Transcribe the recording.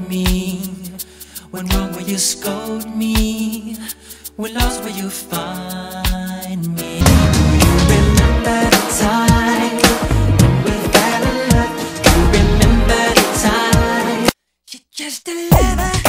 me? When wrong, will you scold me? When lost, will you find me? Do you remember the time when we fell in love? Do you remember the time you just delivered?